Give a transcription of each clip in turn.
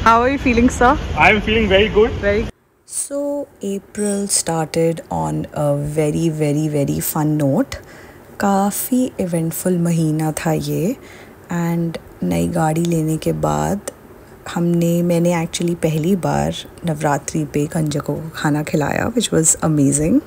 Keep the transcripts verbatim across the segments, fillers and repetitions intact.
How are you feeling, sir? I am feeling very good. Very. So April started on a very very very fun note. काफ़ी eventful महीना था ये and नई गाड़ी लेने के बाद हमने मैंने एक्चुअली पहली बार नवरात्रि पे कंजकों को खाना खिलाया विच वाज अमेजिंग.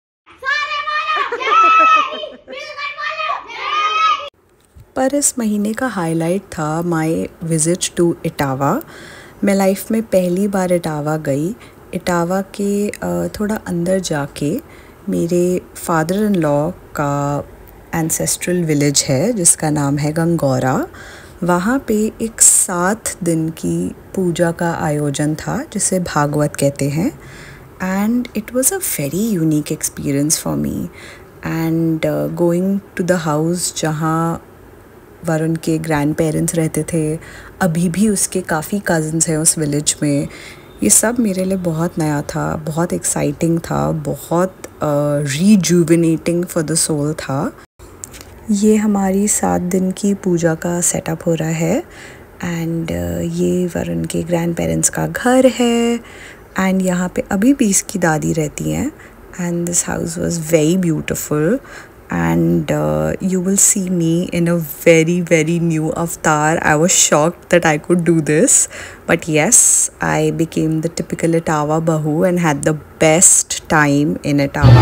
पर इस महीने का हाईलाइट था माय विज़िट टू इटावा. मैं लाइफ में पहली बार इटावा गई. इटावा के थोड़ा अंदर जाके मेरे फादर इन लॉ का एंसेस्ट्रल विलेज है जिसका नाम है गंगौरा. वहाँ पे एक सात दिन की पूजा का आयोजन था जिसे भागवत कहते हैं and it was a very unique experience for me. And going to the house जहाँ वरुण के ग्रैंड पेरेंट्स रहते थे, अभी भी उसके काफ़ी कज़न्स हैं उस विलेज में. ये सब मेरे लिए बहुत नया था, बहुत एक्साइटिंग था, बहुत रीजुविनेटिंग फॉर द सोल था. ये हमारी सात दिन की पूजा का सेटअप हो रहा है एंड uh, ये वरुण के ग्रैंड पेरेंट्स का घर है एंड यहाँ पे अभी भी इसकी दादी रहती हैं. And this house was very beautiful and uh, you will see me in a very very new avatar. I was shocked that I could do this, but yes, I became the typical Etawah bahu and had the best time in Etawah.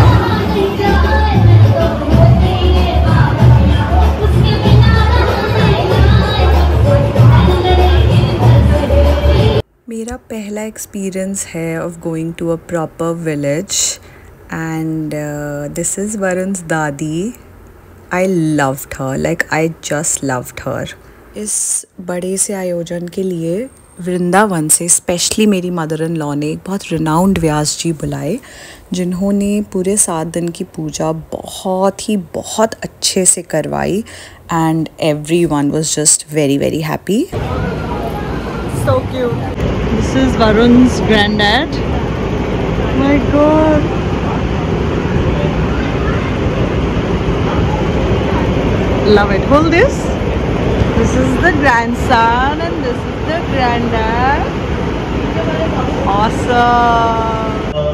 मेरा पहला experience है of going to a proper village. And uh, this is Varun's दादी. I loved her, like I just loved her. इस बड़े से आयोजन के लिए वृंदावन से स्पेशली मेरी मदर इन लॉ ने एक बहुत रिनाउंड व्यास जी बुलाए जिन्होंने पूरे सात दिन की पूजा बहुत ही बहुत अच्छे से करवाई and every one was just very very happy. So cute. This is Varun's granddad. My God. Love it. Hold this. This is the grandson and this is the granddad. Awesome.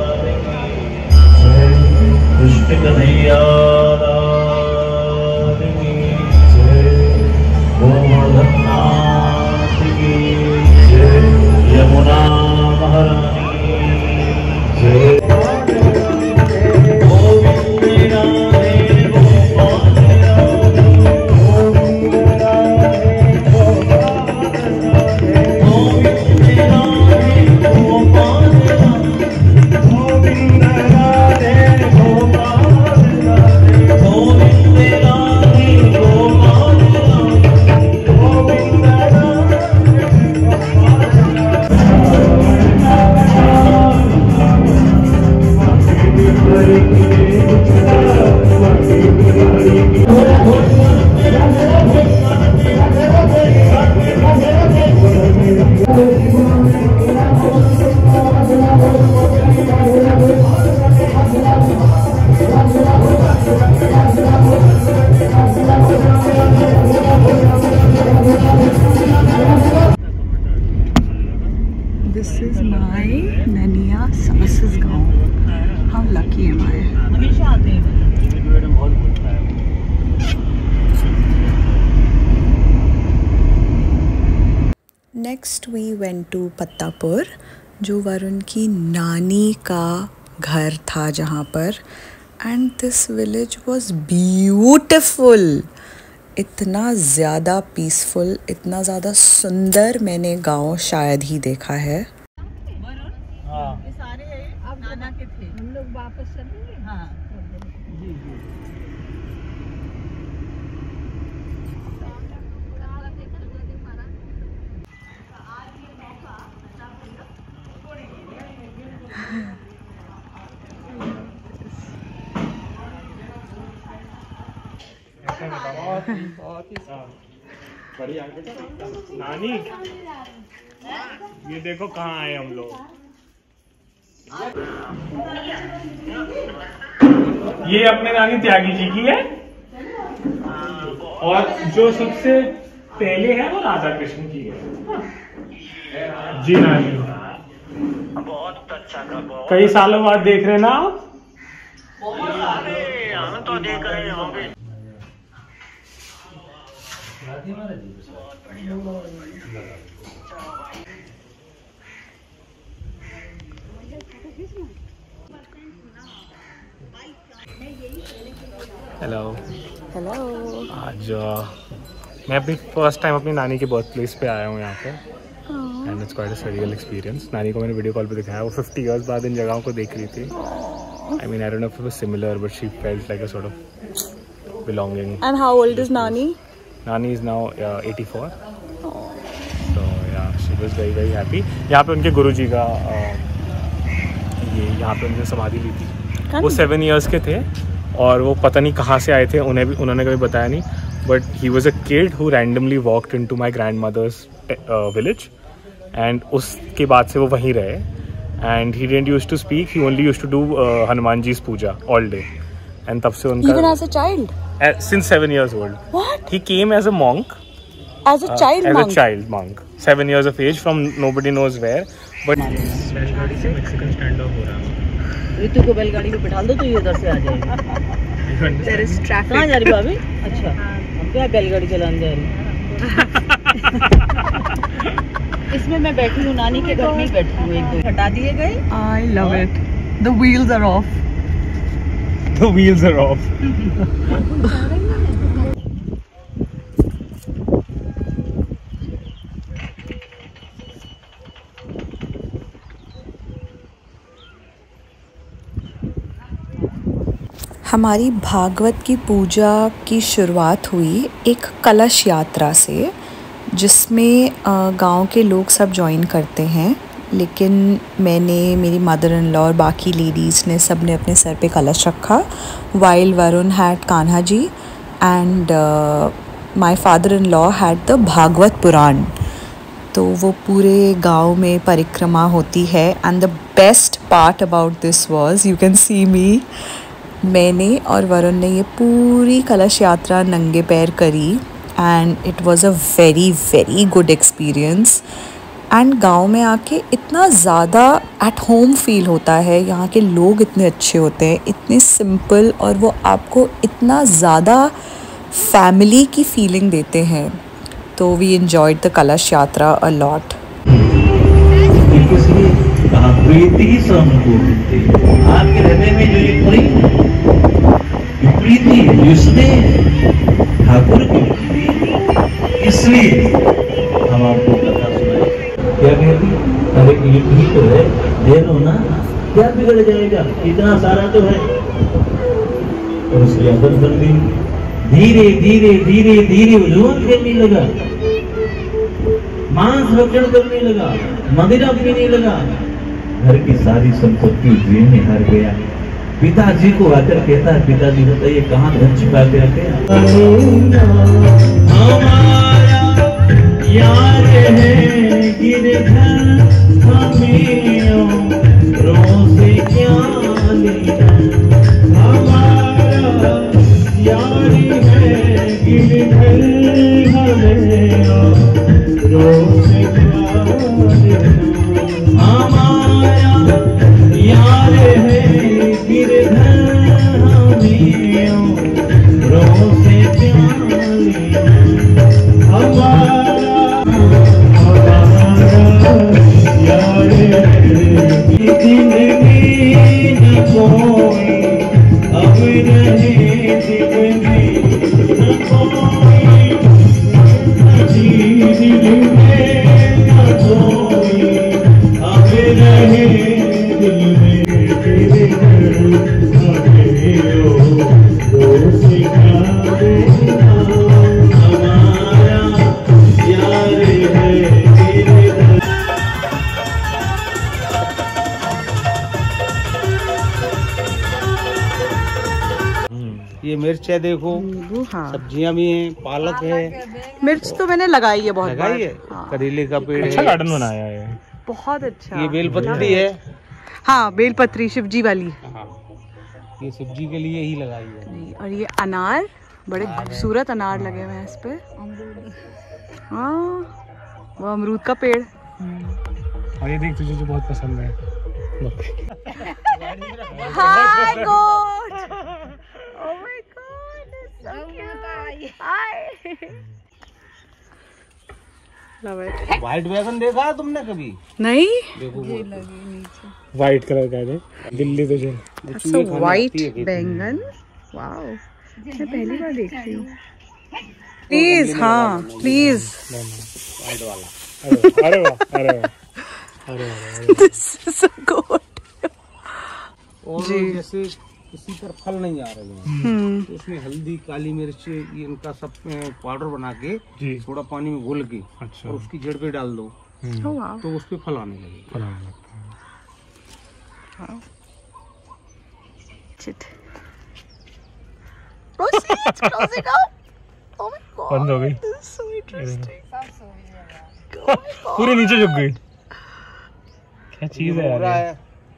This is my Naniya Samas's gaon. How lucky am I? हमेशा आते हैं. Next we went to पत्तापुर जो वरुण की नानी का घर था जहाँ पर. And this village was beautiful. इतना ज़्यादा पीसफुल, इतना ज़्यादा सुंदर मैंने गांव शायद ही देखा है. हाँ. ये सारे अब नाना के थे. हम लोग वापस चलेंगे. हाँ. जी जी. बहुत ही बढ़िया नानी. ये देखो कहाँ आए हम लोग. ये अपने नानी त्यागी जी की है और जो सबसे पहले है वो राधा कृष्ण की है. जी नानी। बहुत अच्छा था, बहुत। कई सालों बाद देख रहे ना आप? अरे हम तो देख रहे होंगे। Hello hello. आज uh, मैं अपनी फर्स्ट टाइम अपनी नानी के बर्थ प्लेस पे आया हूँ यहाँ पे and it's quite a surreal experience. नानी को मैंने वीडियो कॉल पे दिखाया, वो फिफ्टी इयर्स बाद इन जगहों को देख रही थी। I mean I don't know if it was similar but she felt like a sort of belonging. And how old is नानी? नानी इज नाउ एटी फोर। तो yeah she was very very happy. यहाँ पे उनके गुरुजी का uh, ये यहाँ पे उन्होंने समाधि ली थी। वो सेवन इयर्स के थे और वो पता नहीं कहाँ से आए थे, उन्हें भी उन्होंने कभी बताया नहीं। But he was a kid who randomly walked into my grandmother's village and उसके बाद से वो वहीं रहे। And he didn't use to speak, he only use to do Hanuman ji puja all day. And तब से उनका Even as a child? Since seven years old What? He came as a monk, As a child as a monk? Child monk, seven years of as from nobody knows where. But बैलगाड़ी से Mexican stand of हो रहा है। ऋतु को बैलगाड़ी में बिठा दो तो ये उधर से आ जाएगी। There is traffic. कहाँ जा रही भाभी? अच्छा, हम क्या बैलगाड़ी चलाने जा रही? इसमें मैं बैठी हूँ, नानी के घर में ही बैठी हूँ। एक दो हटा दिए गए। I love it. The wheels are off. The wheels are off. हमारी भागवत की पूजा की शुरुआत हुई एक कलश यात्रा से, जिसमें गांव के लोग सब ज्वाइन करते हैं। लेकिन मैंने, मेरी मदर इन लॉ और बाकी लेडीज़ ने सब ने अपने सर पे कलश रखा। While Varun had Kanha ji and my father in law had the Bhagwat Puran. तो वो पूरे गांव में परिक्रमा होती है। And the best part about this was, you can see me, मैंने और वरुण ने ये पूरी कलश यात्रा नंगे पैर करी and it was a very very good experience. And गांव में आके इतना ज़्यादा एट होम फील होता है। यहाँ के लोग इतने अच्छे होते हैं, इतने सिंपल, और वो आपको इतना ज़्यादा फैमिली की फीलिंग देते हैं। तो वी एंजॉयड द कलश यात्रा अ लॉट। प्रीति ही समूर्ति, आपके हृदय में जो ये प्रीति है, जो स्नेह ठाकुर की, इसलिए हम आपको कथा सुनाए। क्या कहती? अरे ये ठीक तो है, दे दो ना, क्या बिगड़ जाएगा, इतना सारा तो है। और उसकी आदत बन गई। धीरे धीरे धीरे धीरे जुआ खेलने लगा, मांस भक्षण करने लगा, मदिरा पीने लगा, घर की सारी संपत्ति जेल में हार गया। पिताजी को आकर कहता है, पिताजी बताइए कहाँ धन छिपा के रखे? हमारा यार है गिरधर, हमें रोसे क्या लेना। हमारा यार है गिरधर, हमें रोसे क्या लेना। हमारा यार है गिरधर, हमें रोसे क्या लेना। हमारा यार दिल में न कोई, अब रहे दिल में न कोई, दिल में न कोई, अब रहे दिल में तेरे हमें रोज सिखा देना। हमारा यार है गिरधर। ये मिर्च है, देखो हाँ, सब्जियां भी हैं, पालक है, मिर्च तो मैंने लगाई है बहुत लगाई है, बार। हाँ, करेले का पेड़ अच्छा है, गार्डन बनाया है। बहुत अच्छा। ये बेलपत्री है। हाँ, बेलपत्री शिवजी वाली। हाँ, ये सब्जी के लिए ही लगाई है। और ये अनार, बड़े खूबसूरत अनार लगे हुए हैं इस पे। हाँ, वो अमरूद का पेड़। और ये देख तुझे जो बहुत पसंद है। Hi, goat. Oh my God, it's so cute. Hi. Love it. White wagon देखा है तुमने कभी? नहीं। व्हाइट कलर का है, दिल्ली तुझे। So white बैंगन, wow. मैं पहली बार देख रही हूँ। प्लीज, हाँ, प्लीज। व्हाइट वाला। अरे वाह, अरे वाह, अरे वाह। This is a goat. और जैसे इसी पर फल नहीं आ रहे हैं तो इसमें हल्दी, काली मिर्च, ये इनका सब पाउडर बना के थोड़ा पानी में घोल के अच्छा। और उसकी जड़ पे डाल दो तो उस पे फल आने लगे। फल आने लगता है। Proceed, close it up. Oh my God. बंद हो गई। This is so interesting. पूरी नीचे झुक गई। क्या चीज है यार?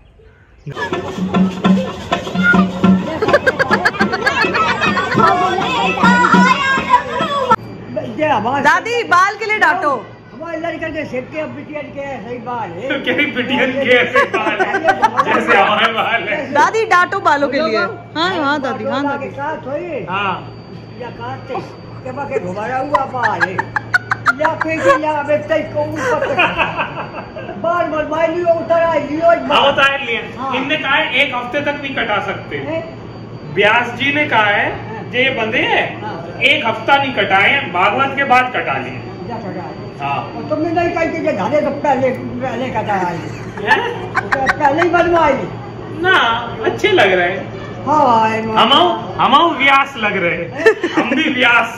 दादी बाल के लिए डांटो। हमारे लड़के के सेट के बिटियन के सही बाल है। क्या बिटियन के ऐसे बाल है जैसे हमारे बाल है। दादी डांटो बालों के लिए। हाँ हाँ दादी, हाँ दादी। हाँ। या काटते के बाके घुमाया हुआ बाल है। या पेटी या बेटे को ऊपर बाल बनवाई लियो, उतार लियो। हाँ उतार लिए। इनने कहा है एक हफ्ते तक नहीं कटा सकते। व्यास जी ने कहा है ये बंदे हैं एक हफ्ता नहीं कटाए, भागवत के बाद कटा लिए। हाँ। तुमने नहीं कही कि धारे तो पहले पहले कटाई, पहले ही बनवाई ना। अच्छे लग रहे हैं। हाँ हम हम व्यास लग रहे हैं, हम भी व्यास।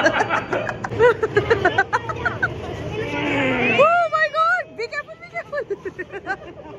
Oh my God! Be careful, be careful.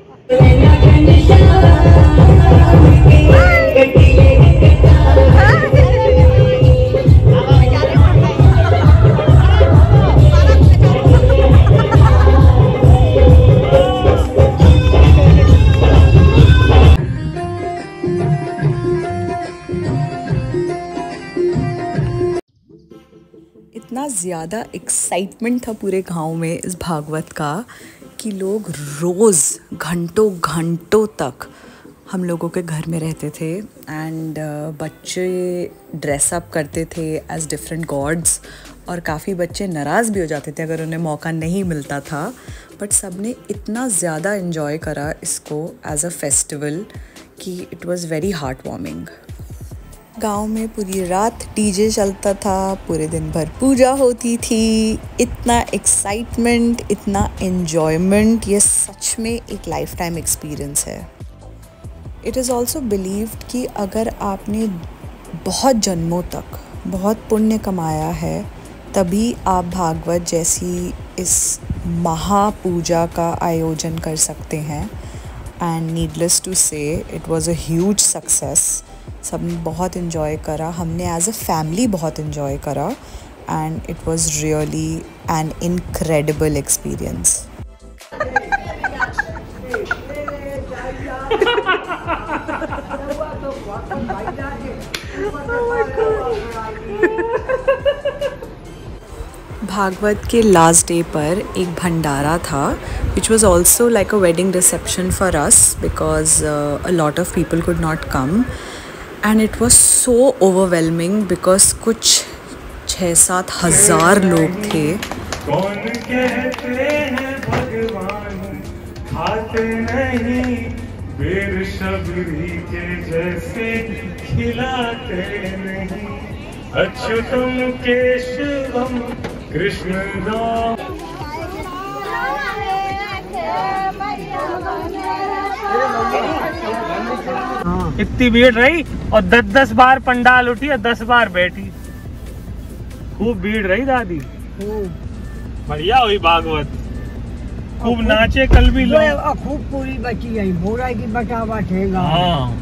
इतना ज़्यादा एक्साइटमेंट था पूरे गांव में इस भागवत का कि लोग रोज़ घंटों घंटों तक हम लोगों के घर में रहते थे एंड uh, बच्चे ड्रेसअप करते थे एज डिफरेंट गॉड्स और काफ़ी बच्चे नाराज़ भी हो जाते थे अगर उन्हें मौका नहीं मिलता था, बट सब ने इतना ज़्यादा इन्जॉय करा इसको एज अ फेस्टिवल कि it was very heartwarming. गांव में पूरी रात डीजे चलता था, पूरे दिन भर पूजा होती थी। इतना एक्साइटमेंट, इतना एन्जॉयमेंट, ये सच में एक लाइफ टाइम एक्सपीरियंस है। इट इज़ ऑल्सो बिलीव्ड कि अगर आपने बहुत जन्मों तक बहुत पुण्य कमाया है तभी आप भागवत जैसी इस महापूजा का आयोजन कर सकते हैं। And needless to say it was a huge success. सबने बहुत इन्जॉय करा, हमने एज अ फैमिली बहुत इन्जॉय करा and it was really an incredible experience. Bhagwat के लास्ट डे पर एक भंडारा था which was also like a wedding reception for us because uh, a lot of people could not come and it was so overwhelming because कुछ छः सात हजार लोग थे। कौन कहते हैं भगवान खाते नहीं, बेर शबरी के जैसे खिलाते नहीं, अच्युतम केशवम कृष्ण दाम। इतनी भीड़ रही और दस दस बार पंडाल उठी और दस बार बैठी। खूब भीड़ रही दादी, बढ़िया हुई भागवत, खूब नाचे कल भी लोग, खूब पूरी बची है बोरा की बटावा ठेगा। हाँ।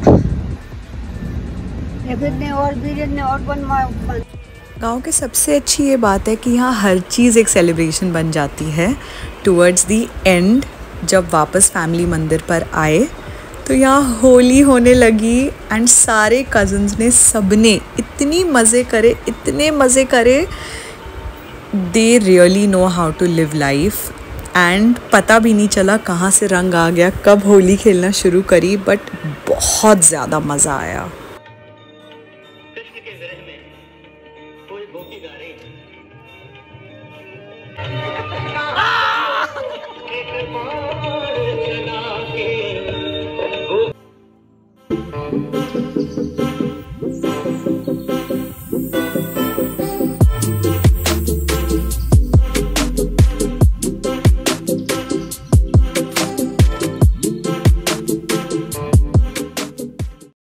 और भी और बनवाए। गांव के सबसे अच्छी ये बात है कि यहाँ हर चीज़ एक सेलिब्रेशन बन जाती है। टुवर्ड्स दी एंड जब वापस फैमिली मंदिर पर आए तो यहाँ होली होने लगी एंड सारे कज़न्स ने सबने इतनी मज़े करे इतने मज़े करे। They really know how to live life and पता भी नहीं चला कहाँ से रंग आ गया, कब होली खेलना शुरू करी, बट बहुत ज़्यादा मज़ा आया।